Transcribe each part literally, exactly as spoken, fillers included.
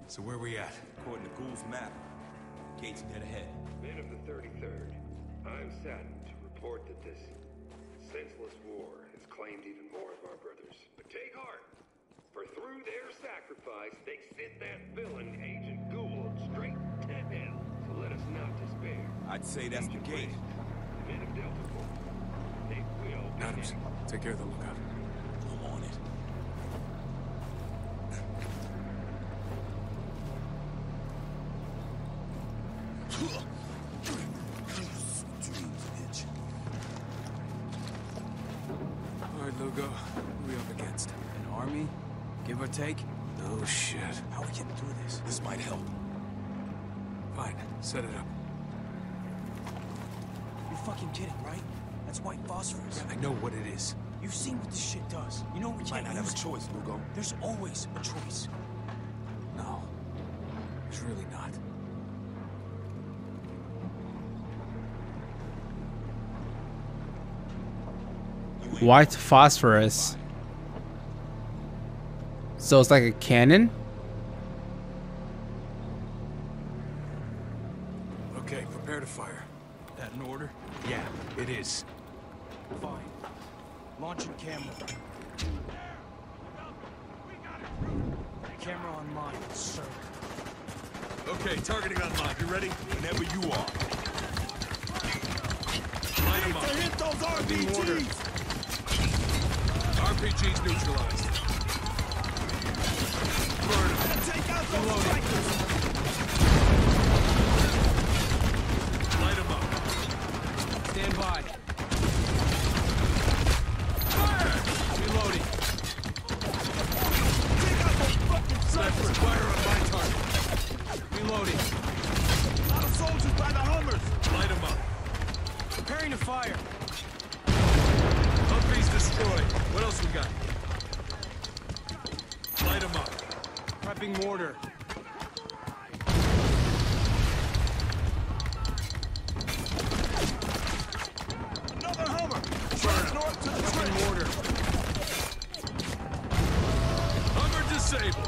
So where we at? According to Ghoul's map, gate's dead ahead. Men of the thirty-third, I'm saddened to report that this senseless war has claimed even more of our brothers. But take heart, for through their sacrifice, they sent that villain, Agent Ghoul, straight to hell. So let us not despair. I'd say that's the gate. The men of Delta Force, they will. Adams, take care of the lookout. I'm on it. All right, Lugo. Who are we up against? An army? Give or take? Oh, shit. How are we getting through this? This might help. Fine. Set it up. You're fucking kidding, right? That's white phosphorus. I know what it is. You've seen what this shit does. You know we Might can't not have use a it. choice, Lugo. There's always a choice. No. There's really not. White phosphorus. So it's like a cannon? Okay, prepare to fire. That in order? Yeah, it is. Fine. Launching camera. Camera online, sir. Okay, targeting online. You ready? Whenever you are. Line them up. Hit those R P Gs! R P Gs neutralized. Burn them. Take out those strikers! Light them up. Stand by. Fire! Reloading. Sniper, fire on my target. Reloading. A lot of soldiers by the Hummers. Light them up. Preparing to fire. Humvee's destroyed. What else we got? Light them up. Prepping mortar. Another Hummer. Turn north to the trench. Mortar. Hummer disabled.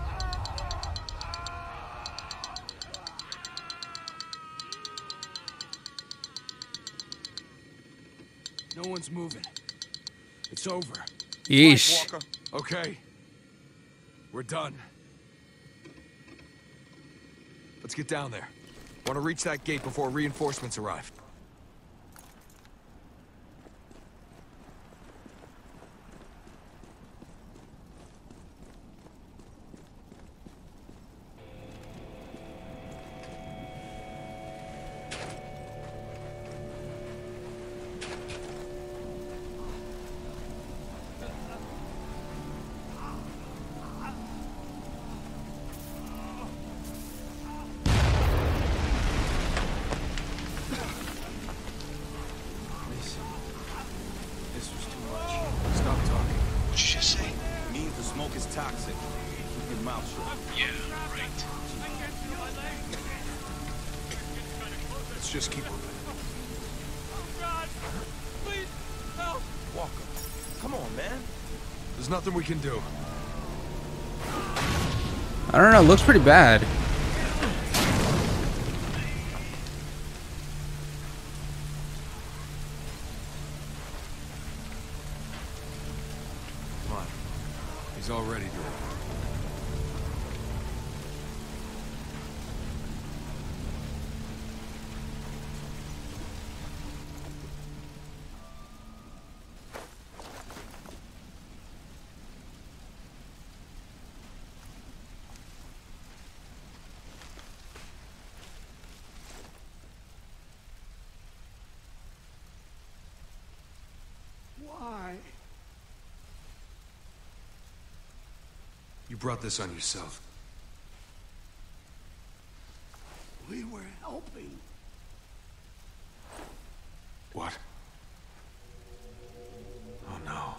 No one's moving. It's over. Yeesh. Walker. Okay. We're done. Let's get down there. Want to reach that gate before reinforcements arrive. This was too much. Stop talking. What'd you just say? Means the smoke is toxic. Keep your mouth shut. Yeah, right. Let's just keep moving. Walker. Come on, man. There's nothing we can do. I don't know, looks pretty bad. Come on. He's already doing it. Why? You brought this on yourself. We were helping. What? Oh no.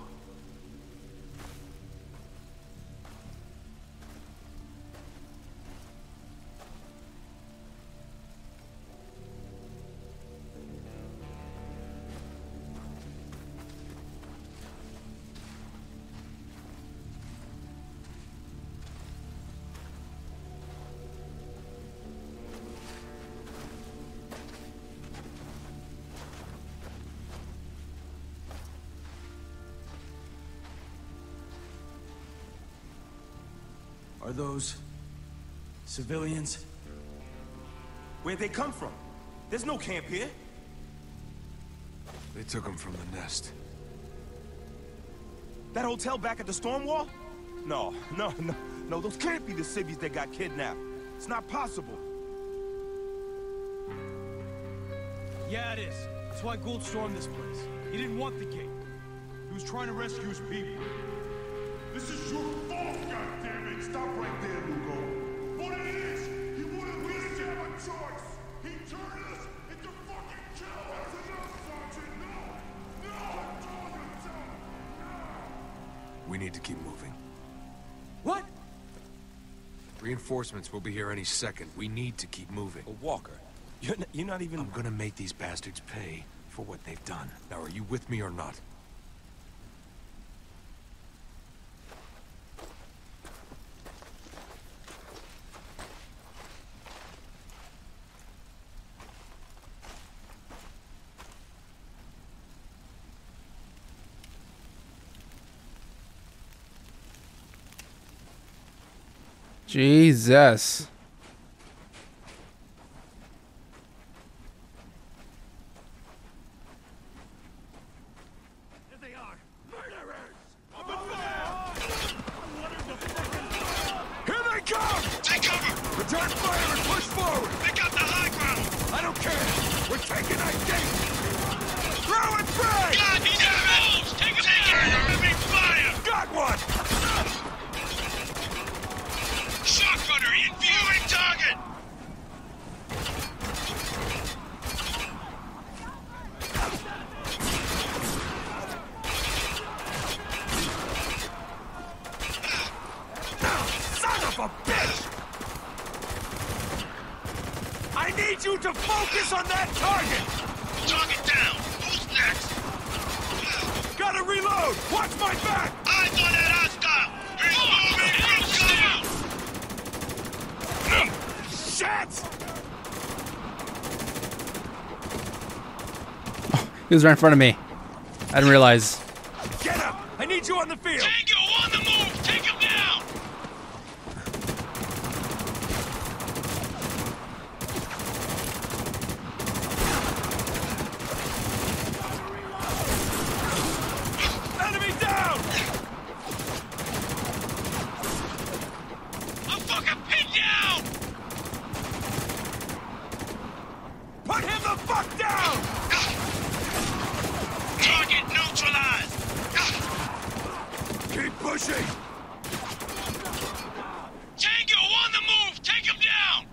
Are those civilians? Where'd they come from? There's no camp here. They took them from the nest. That hotel back at the storm wall? No, no, no, no, those can't be the civvies that got kidnapped. It's not possible. Yeah, it is. That's why Gould stormed this place. He didn't want the gate. He was trying to rescue his people. This is your fault, goddammit! Stop right there, Lugo. What it is, he wouldn't listen to have a choice. He turned us into fucking cowards. That's enough, Sergeant. No, no, I'm talking to him. No. We need to keep moving. What? Reinforcements will be here any second. We need to keep moving. A Walker. You're, n you're not even... I'm gonna make these bastards pay for what they've done. Now, are you with me or not? Jesus. There they are! Murderers! Here they come! Take cover! Return fire and push forward! Pick up the high ground! I don't care! We're taking that gate! Throw and frag! God damn it! Take it! Take it! Enemy fire! Got one! Shotgunner in viewing target! Son of a bitch! I need you to focus on that target! Target down! Who's next? Gotta reload! Watch my back! Eyes on that hostile! He's moving! He's down! Shit! He was right in front of me. I didn't realize. Get up! I need you on the field! Tango on the move! Take him down! Enemy down! I'm fucking pinned down! Put him the fuck down! Target neutralized! Keep pushing! Tango on the move! Take him down!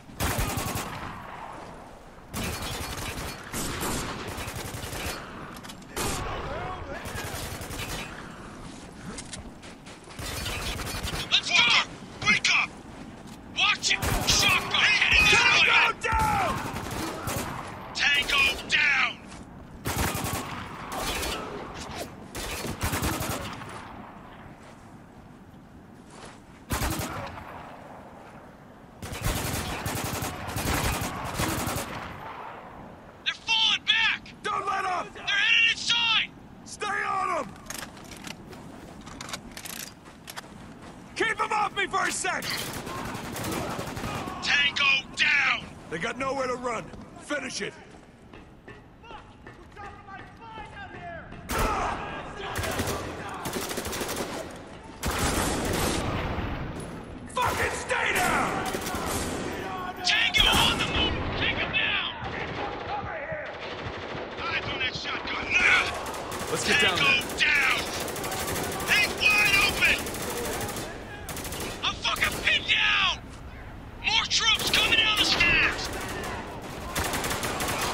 Let's go! Wake up! Watch it! Shotgun! Hitting the Tango down! Tango down! They're falling back! Don't let up! They're headed inside! Stay on him! Keep him off me for a sec! Tango down! They got nowhere to run. Finish it! Fucking stay down! Tango on the move! Take him down! Eyes on that shotgun now! Let's get down Tango there. down! He's wide open! I'm fucking pinned down! More troops coming down the stairs!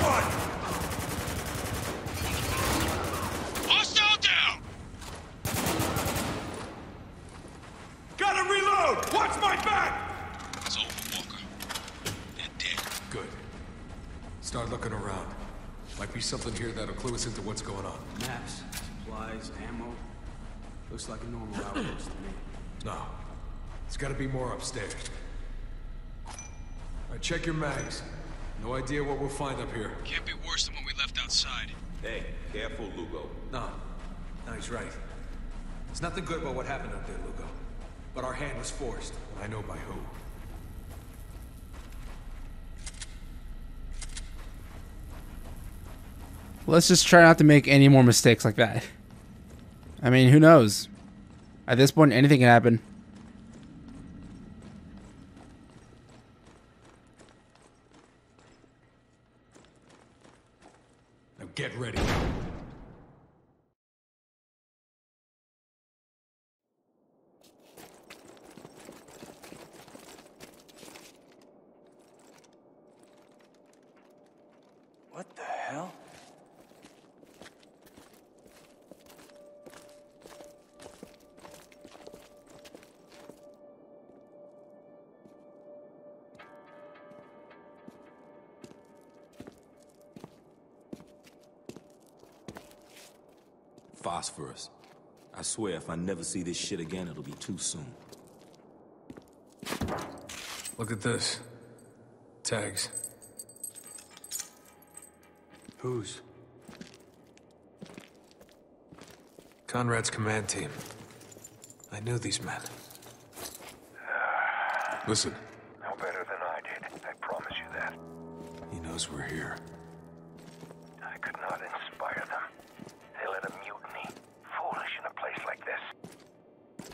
Run! Hostile down! Gotta reload! Watch my back! It's over, Walker. They're dead. Good. Start looking around. Might be something here that'll clue us into what's going on. Maps, supplies, ammo. Looks like a normal outpost to me. No. There's gotta be more upstairs. Alright, check your mags. No idea what we'll find up here. Can't be worse than what we left outside. Hey, careful, Lugo. No. No, he's right. There's nothing good about what happened out there, Lugo. But our hand was forced, and I know by who. Let's just try not to make any more mistakes like that. I mean, who knows? At this point, anything can happen. Now get ready. What the hell? Phosphorus. I swear if I never see this shit again, it'll be too soon. Look at this. Tags. Whose? Conrad's command team. I knew these men. Listen. No better than I did. I promise you that. He knows we're here. I could not inspire them. They let a mutiny. Foolish in a place like this.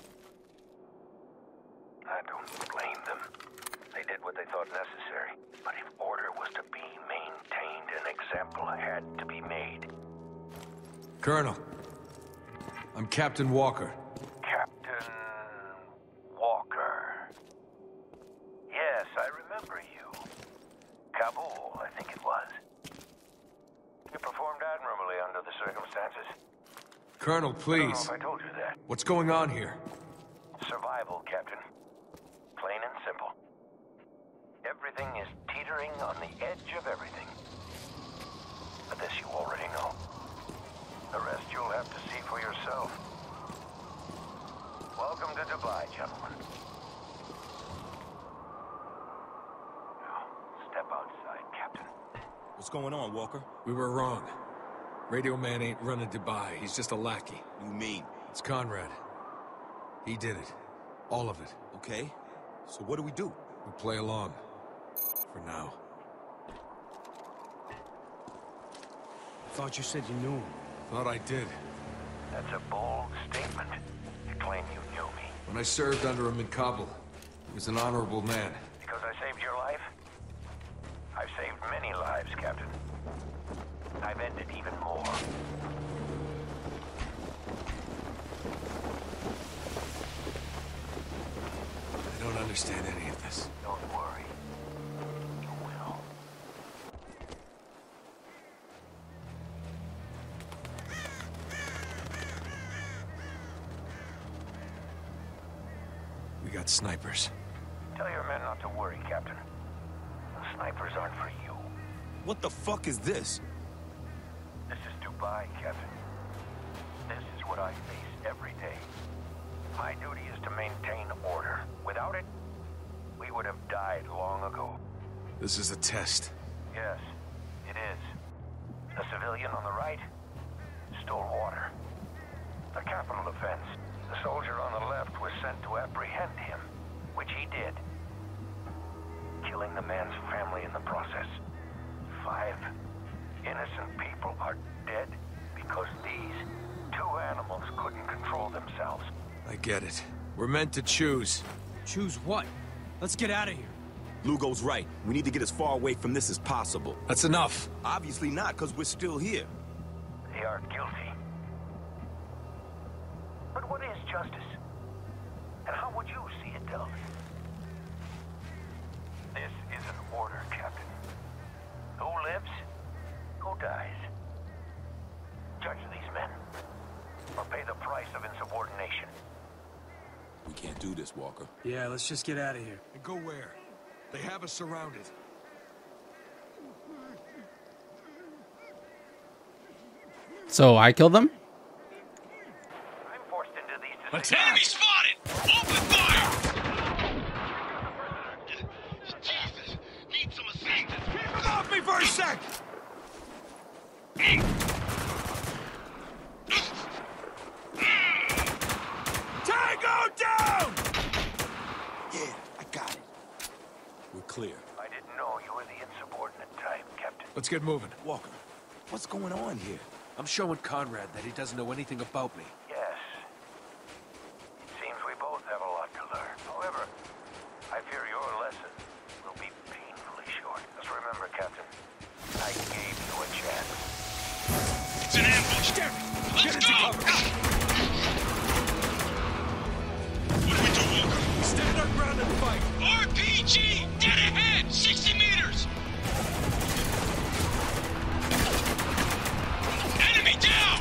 I don't blame them. They did what they thought necessary. But if order was to be maintained, an example had to be made. Colonel. I'm Captain Walker. Captain Walker. Yes, I remember you. Kabul, I think it was. You performed admirably under the circumstances. Colonel, I don't know please. if I told you that. What's going on here? Survival, Captain. Plain and simple. Everything is teetering on the edge of everything. But this you already know. The rest you'll have to see for yourself. Welcome to Dubai, gentlemen. Now, step outside, Captain. What's going on, Walker? We were wrong. Radio Man ain't running Dubai. He's just a lackey. You mean? It's Conrad. He did it. All of it. Okay. So what do we do? We play along. For now. Thought you said you knew him. Thought I did. That's a bold statement. You claim you knew me. When I served under him in Kabul, he was an honorable man. Because I saved your life? I've saved many lives, Captain. I've ended even more. I don't understand any of this. Don't worry. You will. We got snipers. Tell your men not to worry, Captain. The snipers aren't for you. What the fuck is this? This is Dubai, Captain. This is what I face every day. My duty is to maintain order. Without it, we would have died long ago. This is a test. Yes, it is. A civilian on the right stole water. A capital offense. The soldier on the left was sent to apprehend him, which he did. Killing the man's family in the process. Five innocent people are dead because these two animals couldn't control themselves. I get it. We're meant to choose. Choose what? Let's get out of here. Lugo's right. We need to get as far away from this as possible. That's enough. Obviously not, because we're still here. They are guilty. But what is justice? And how would you see it dealt? This is an order, Captain. Who lives this, Walker. Yeah, let's just get out of here. And go where? They have us surrounded. So I killed them? I'm forced into these Attack! Enemy spotted! Open fire! Jesus, need some assistance. Get off me for a sec! Tango down! Yeah, I got it. We're clear. I didn't know you were the insubordinate type, Captain. Let's get moving. Walker, what's going on here? I'm showing Conrad that he doesn't know anything about me. Yes. It seems we both have a lot to learn. However, I fear your lesson will be painfully short. Just remember, Captain, I gave you a chance. It's an ambush! Let's go! What do we do, Walker? Stand our ground and fight. R P G! Dead ahead! sixty meters! Enemy down!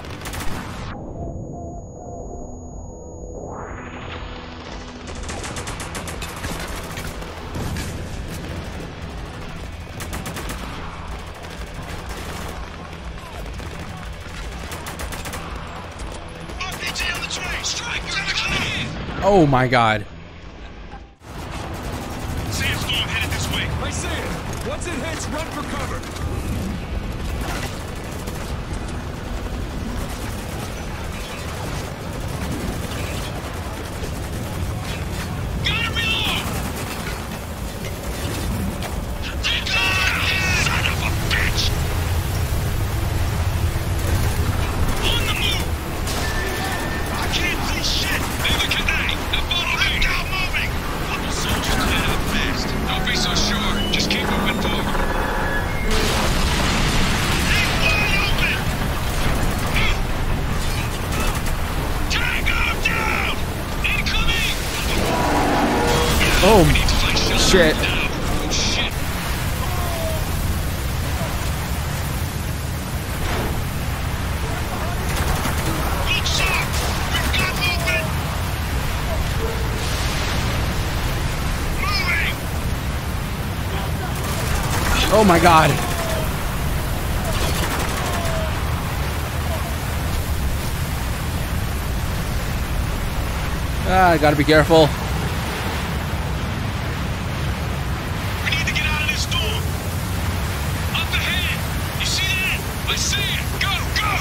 R P G on the train! Strike! Oh my god. Sandstorm headed this way. I see it. Once it hits, run for cover. Gotta reload! Take on! Son of a bitch! On the move! I can't see shit! Neither can they! That bottle ain't out moving! Couple soldiers to head out fast. Don't be so sure. Just keep moving forward. Hey, wide open! Tango down! Incoming! Oh, We need to find shelter shit. now. Oh, shit. Good shot! We've got movement! Moving! Oh my god. Ah, I gotta be careful. We need to get out of this storm! Up ahead! You see that? I see it! Go, go!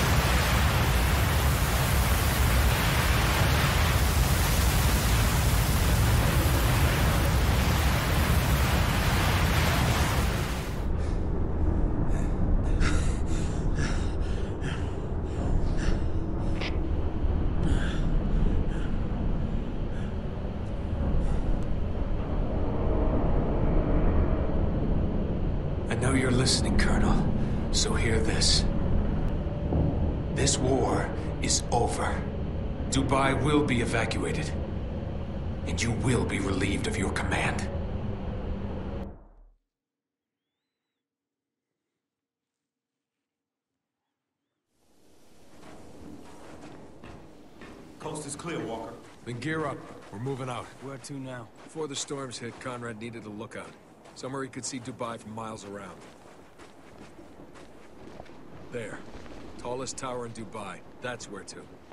I know you're listening, Colonel. So hear this. This war is over. Dubai will be evacuated. And you will be relieved of your command. Coast is clear, Walker. Then gear up. We're moving out. Where to now? Before the storms hit, Conrad needed a lookout. Somewhere he could see Dubai from miles around. There. Tallest tower in Dubai. That's where to.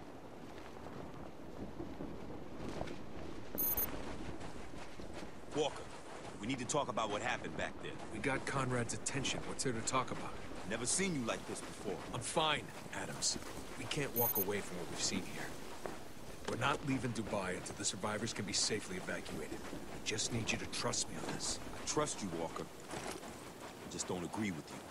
Walker, we need to talk about what happened back there. We got Conrad's attention. What's there to talk about? Never seen you like this before. I'm fine, Adams. We can't walk away from what we've seen here. We're not leaving Dubai until the survivors can be safely evacuated. I just need you to trust me on this. I trust you, Walker. I just don't agree with you.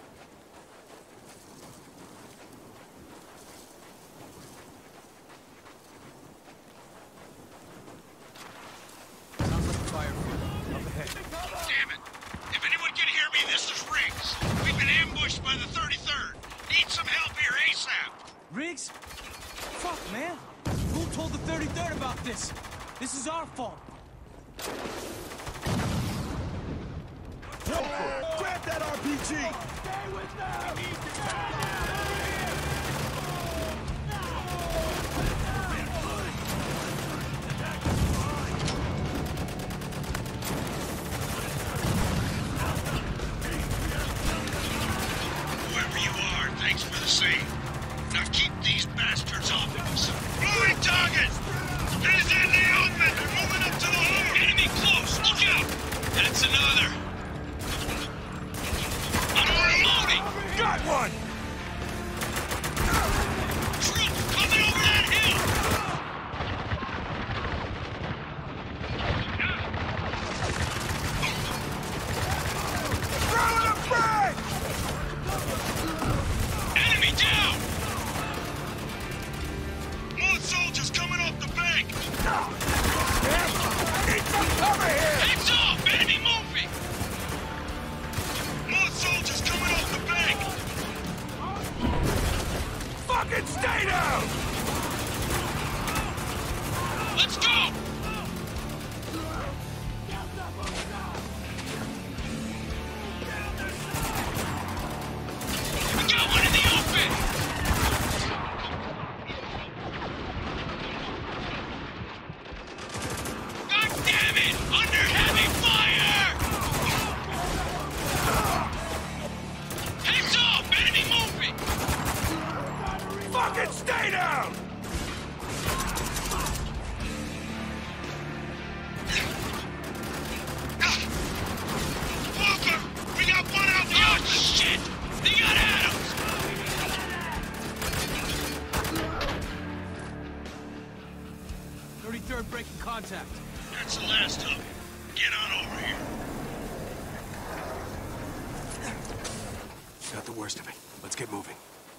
Sounds like a fire field. Up ahead. Damn it! If anyone can hear me, this is Riggs. We've been ambushed by the thirty-third. Need some help here ASAP. Riggs? Fuck, man. Who told the thirty-third about this? This is our fault. Walker, grab that R P G! scene. Now keep these bastards off of us. Moving target! He's in the open! They're moving up to the harbor! Enemy close! Look out! That's another! I'm reloading! Got one! Troops coming over that hill! Throwing a frag! Enemy down! More soldiers coming off the bank! Need some cover here! Heads off! Enemy moving! More soldiers coming off the bank! Fucking stay down! Let's go! We got one in the open! God damn it! Under heavy fire! Heads off! Enemy moving! Fucking stay down! Walker! We got one out the open! Shit! They got Adams! thirty-third breaking contact. That's the last of it. Get on over here. Got the worst of it. Let's get moving.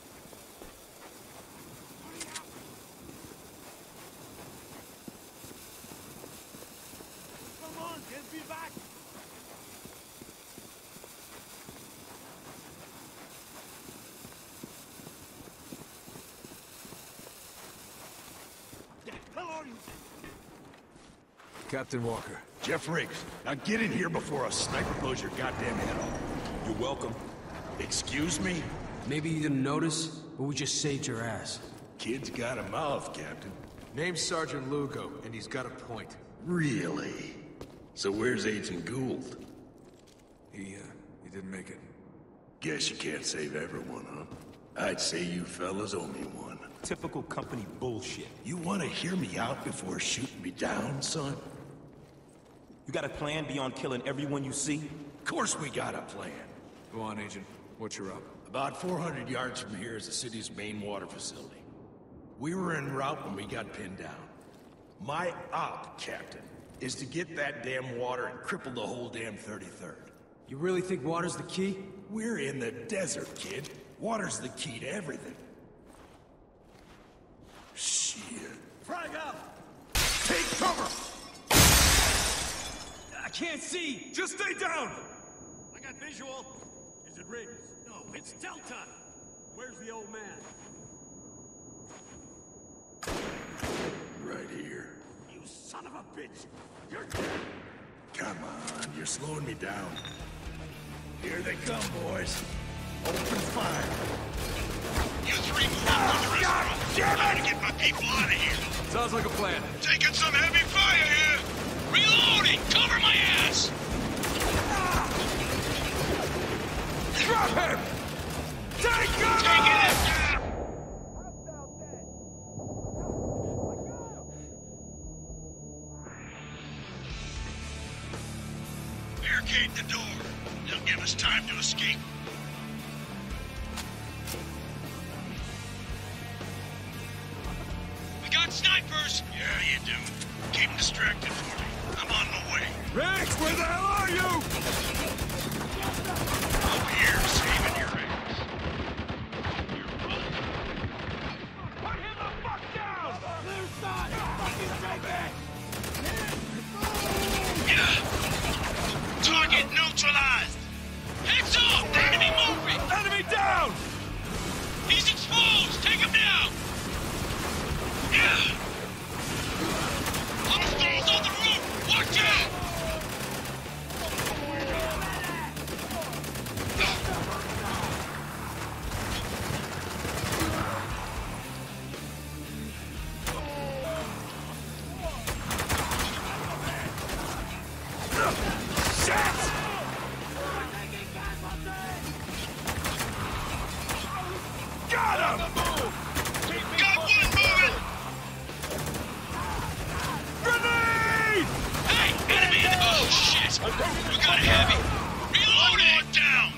Come on, get me back! The hell are you? Captain Walker. Jeff Riggs, now get in here before a sniper blows your goddamn head off. You're welcome. Excuse me? Maybe you didn't notice, but we just saved your ass. Kid's got a mouth, Captain. Name's Sergeant Lugo, and he's got a point. Really? So where's Agent Gould? He, uh, he didn't make it. Guess you can't save everyone, huh? I'd say you fellas owe me one. Typical company bullshit. You want to hear me out before shooting me down, son? You got a plan beyond killing everyone you see? Of course we got a plan. Go on, Agent. What's your up? About four hundred yards from here is the city's main water facility. We were en route when we got pinned down. My op, Captain, is to get that damn water and cripple the whole damn thirty-third. You really think water's the key? We're in the desert, kid. Water's the key to everything. Shit. Frag out! Take cover! I can't see! Just stay down! I got visual. Is it Riggs? No, it's Delta. Where's the old man? Right here. You son of a bitch! You're... Come on, you're slowing me down. Here they come, boys. Open fire. You three move up to the restaurant. damn I'm gonna get my people out of here. Sounds like a plan. Taking some heavy fire here. Reloading! Cover my ass! Drop him! Take cover! Taking it! Barricade the door. They'll give us time to escape. We got snipers! Yeah, you do. Keep them distracted for me. I'm on my way. Riggs, where the hell are you? Over here, saving your ass. Put him the fuck down! Clear side! Fucking take it! Yeah! Target neutralized! Heads off! Enemy moving! Enemy down! He's exposed! Take him down! Yeah! Hostiles on the roof! Watch out! Got him! Got one moving! Grenade! Hey, enemy! In oh, shit! We got a heavy! Reload it! Down!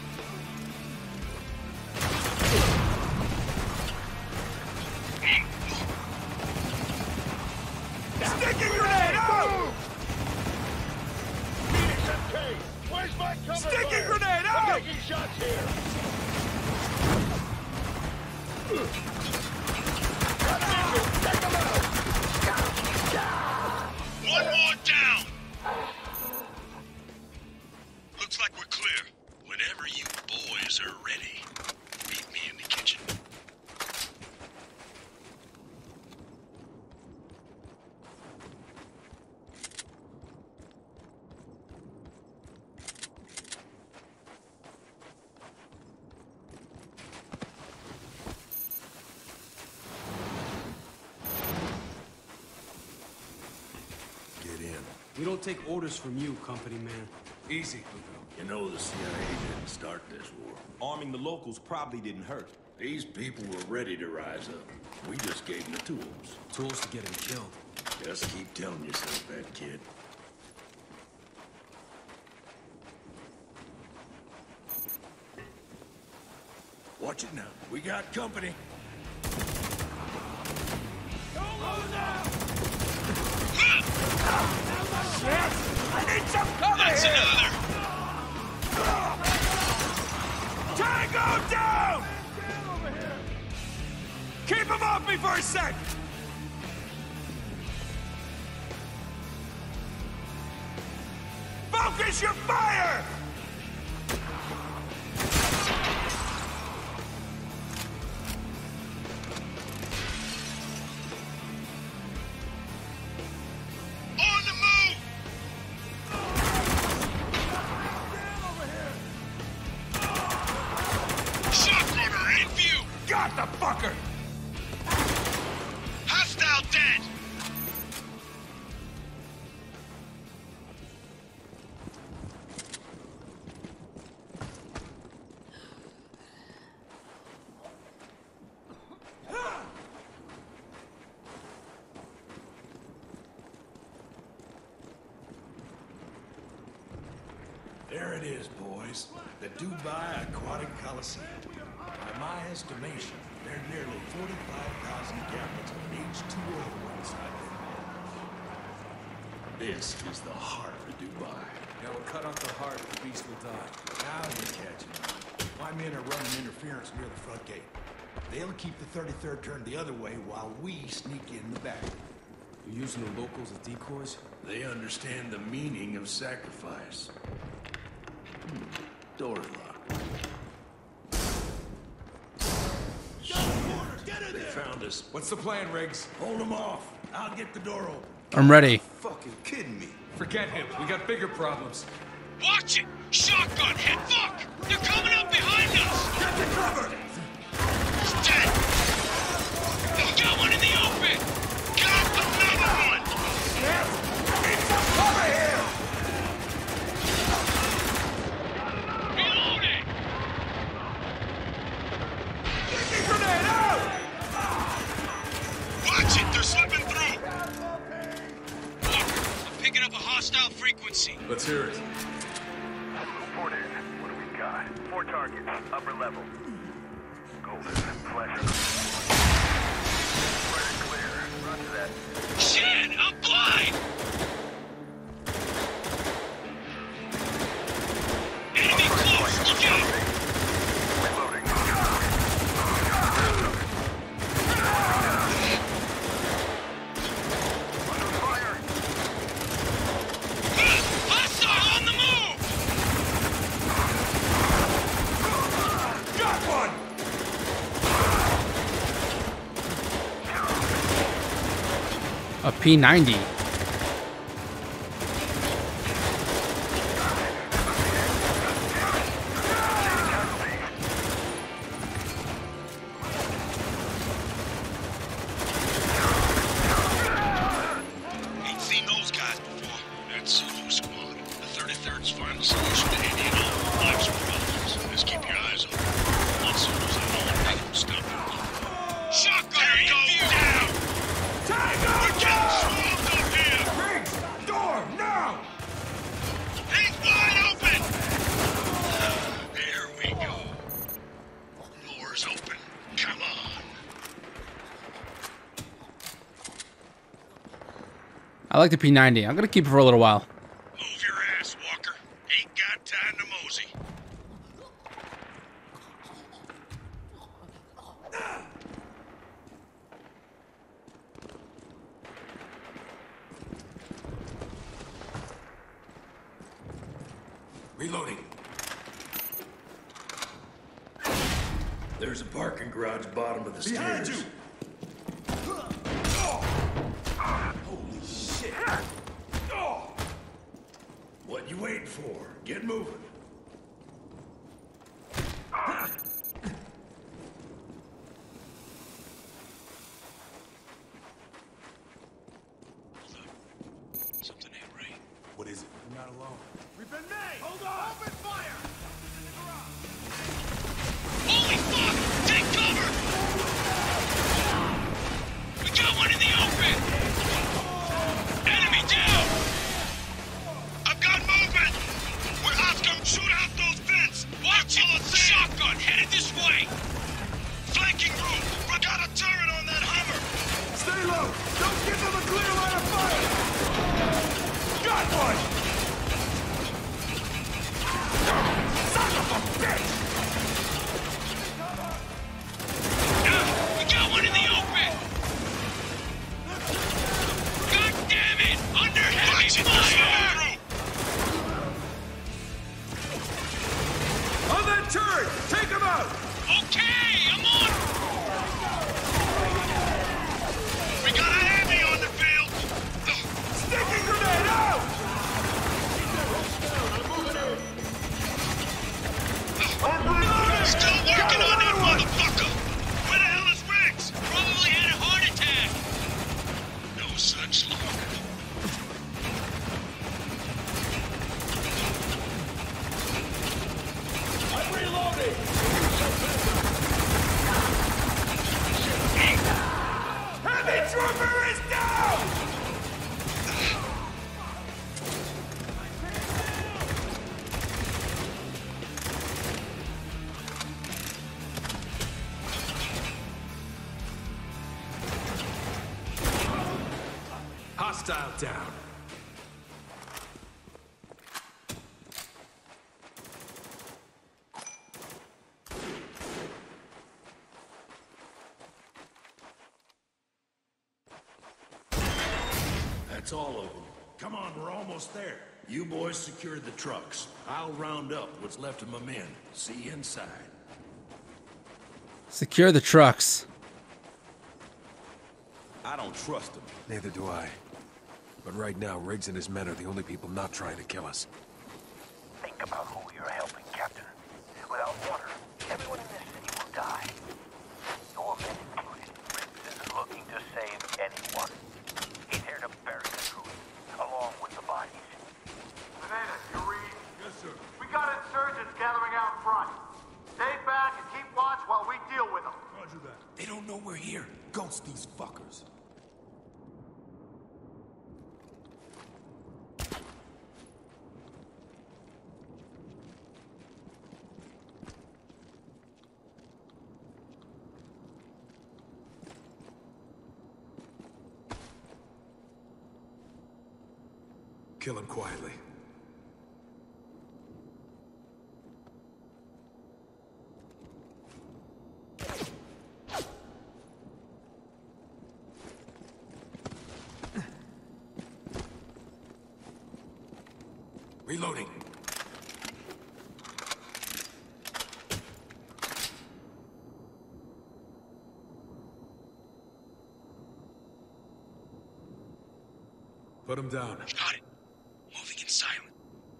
Sticky grenade out! Where's my cover? Sticky grenade I'm out! taking shots here. One more down! Looks like we're clear. Whenever you boys are ready, meet me in the kitchen. We don't take orders from you, company man. Easy, Lugo. You know the C I A didn't start this war. Arming the locals probably didn't hurt. These people were ready to rise up. We just gave them the tools. Tools to get him killed. Just keep telling yourself that, kid. Watch it now. We got company. I need some cover That's here! another! Tango down! Keep him off me for a sec! Focus your fire! On the move! Shotgunner in view! Got the fucker! Hostile dead! There it is, boys. The Dubai Aquatic Coliseum. By my estimation, there are nearly forty-five thousand gallons of H two O inside there. This is the heart of Dubai. Now we'll cut off the heart, the beast will die. Now you're catching on. My men are running interference near the front gate. They'll keep the thirty-third turned the other way while we sneak in the back. You're using the locals as decoys? They understand the meaning of sacrifice. Hmm. Door locked. They found us. What's the plan, Riggs? Hold them off. I'll get the door open. I'm ready. Fucking kidding me. Forget him. We got bigger problems. Watch it! Shotgun hit! Fuck! They're coming up behind us! Get the cover! He's dead! We got one in the open! Got another one! I need some cover here! Reloading! Sticky grenade out! Watch it! They're slipping through! Look, I'm picking up a hostile frequency. Let's hear it. Report in. What do we got? Four targets, upper level. Golden, flash. Spread it clear. Roger that. Shit! I'm blind! Enemy close! Look out! Reloading. Under fire. Hostile on the move! Got one! A P ninety. Ain't seen those guys before. That's Zulu Squad. The thirty-third's final solution to Indian all life's problems. Just keep your eyes open. Once Zulu's on, they don't stop you. I like the P ninety. I'm gonna keep it for a little while. Move your ass, Walker. Ain't got time to mosey. Reloading. There's a parking garage bottom of the Behind stairs. you! Holy shit! What you waiting for? Get moving. Something ain't right. What is it? You're not alone. We've been made! Hold on! Open fire! Holy fuck! Take cover! We got one in the open! Enemy down! I've got movement! We're off to shoot out those vents! Watch it! Shotgun headed this way! Flanking room! We got a turret on that Hummer! Stay low! Don't give them a clear line of fire! Got one! Son of a bitch! We got one in the open! God damn it! Under heavy fire! On that turret! Take him out! Okay, I'm on! We got a heavy on the field! Sticky grenade out! Still working on that motherfucker! Where the hell is Rex? Probably had a heart attack! No such luck. I'm reloading! Heavy trooper is down! Hostile down. That's all of them. Come on, we're almost there. You boys secured the trucks. I'll round up what's left of my men. See you inside. Secure the trucks. I don't trust him. Neither do I. But right now, Riggs and his men are the only people not trying to kill us. Think about who you're helping, Captain. Without water, everyone in this city will die. Your men included. Riggs isn't looking to save anyone. He's here to bury the truth, along with the bodies. Banana, you read? Yes, sir. We got insurgents gathering out front. Stay back and keep watch while we deal with them. Roger that. They don't know we're here. Ghost these fuckers. Kill him quietly. Reloading. Put him down. Got it. Moving in silent.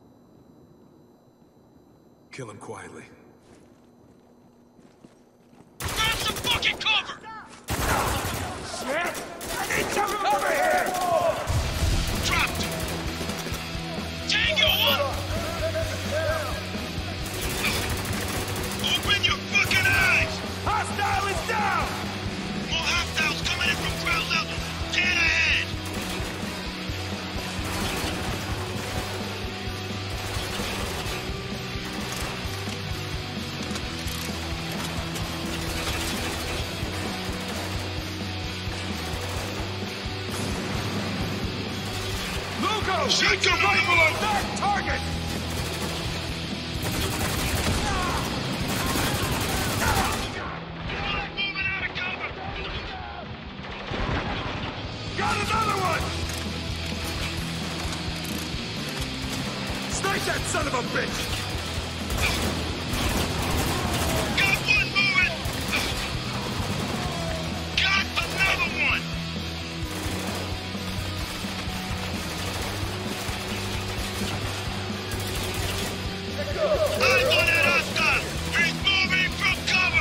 Kill him quietly. Grab some fucking cover! Shit! I need some cover here! Dropped! Tango up! Open your fucking eyes! Hostile is down! More hostiles coming in from ground level! Get ahead! Go! Shoot your rifle on that target! Got another one! Snipe that son of a bitch! Got one moving! Got another one! Eyes on that hostile! He's moving from cover!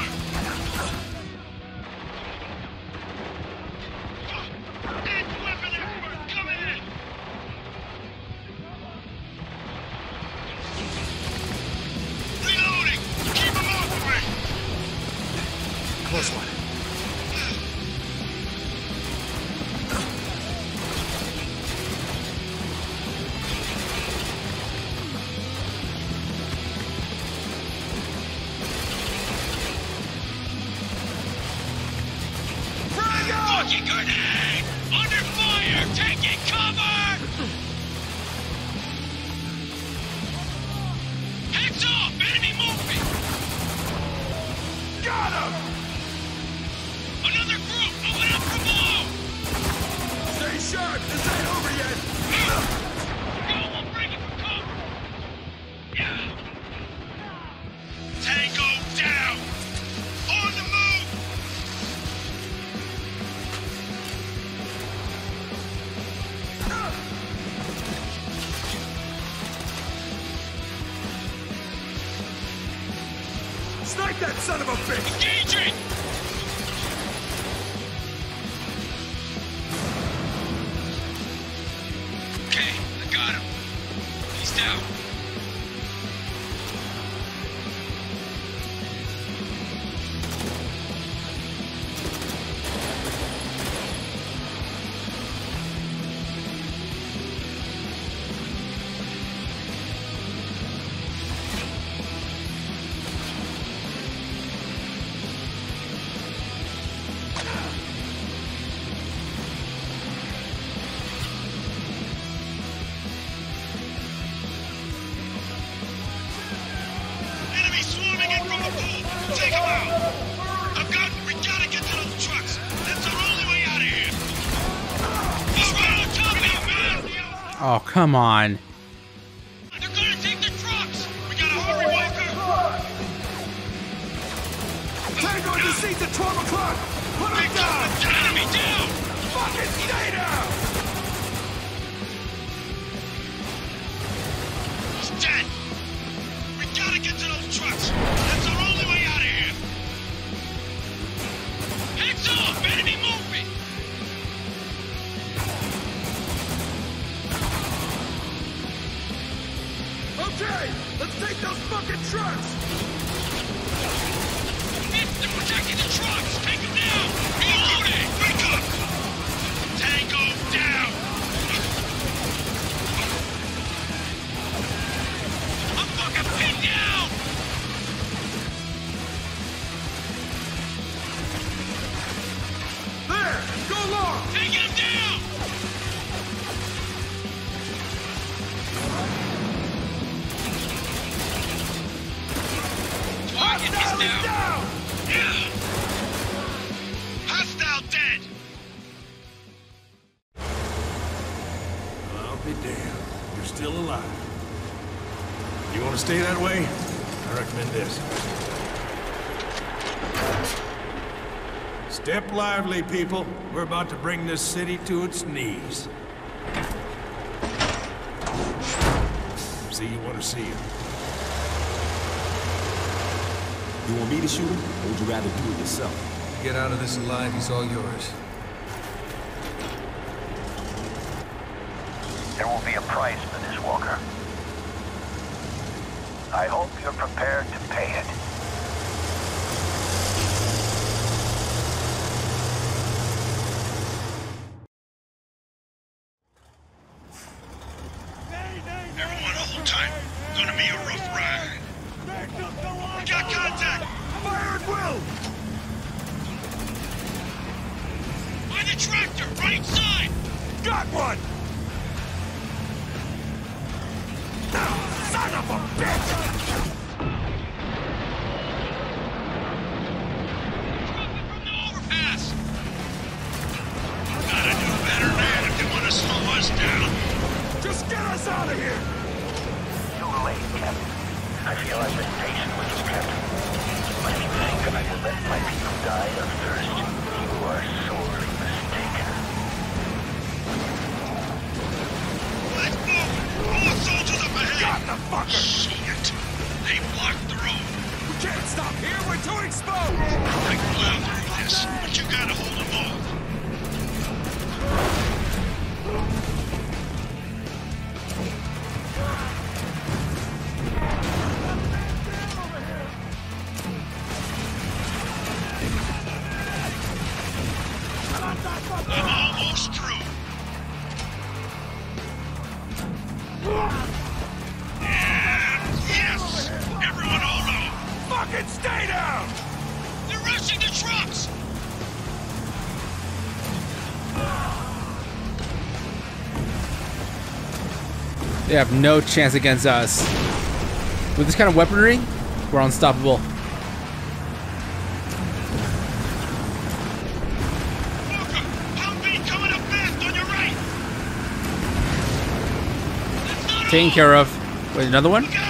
It's weapon expert coming in! Reloading! Keep him off of me! Close one. Fucking grenade! Under fire! Taking cover! Heads off! Enemy moving! Got him! Another group moving up from below! Stay sharp! This ain't over yet! Go, we'll break it for cover! Yeah! Tango down! On the move! Snipe that son of a bitch! Engaging! Okay, I got him. He's down. Enemy swarming in from the pool! Take him out! I've got him! We gotta get to those trucks! That's our only way out of here! He's right on top of me, man! Oh, come on. They're gonna take the trucks! We gotta hurry, Walker! Tango in the seats at twelve o'clock! Put him down! Enemy down! Fucking stay down! He's dead! We gotta get to those trucks! That's our only way out of here! Heads off! Enemy moving! Okay, let's take those fucking trucks! They're protecting the trucks! Take them down! Reloading! Wake up! Tango down! I'm fucking pinned down! There! Go long! Taking him down! Target is Hostile is down! down! Yeah! Hostile dead! I'll be damned. You're still alive. You want to stay that way? I recommend this. Step lively, people. We're about to bring this city to its knees. See you want to see it. You want me to shoot him, or would you rather do it yourself? Get out of this alive, he's all yours. There will be a price for this, Walker. I hope you're prepared to pay it. Everyone hold tight. Gonna be a rough ride. We got contact! Fire at will! By the tractor, right side! Got one! die of thirst, you are sorely mistaken. Let's move! More soldiers up ahead! Got the fucker! Shit! They blocked the road! We can't stop here, we're too exposed! I can plow through this, but you gotta hold them off. I'm almost through. And yes! Everyone hold on! Fucking stay down! They're rushing the trucks! They have no chance against us. With this kind of weaponry, we're unstoppable. Taken care of. Wait, another one? Shit! I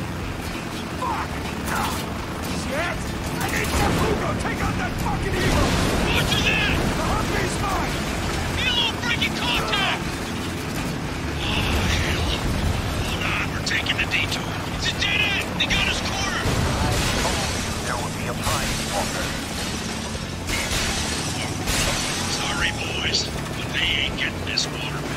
need some Hugo! Take out that fucking evil! Roger that! The Humvee's mine! Halo breaking contact! Oh, hell. Hold on, we're taking the detour. It's a dead end! They got us cornered! There would be a prize for her. Sorry, boys, but they ain't getting this water.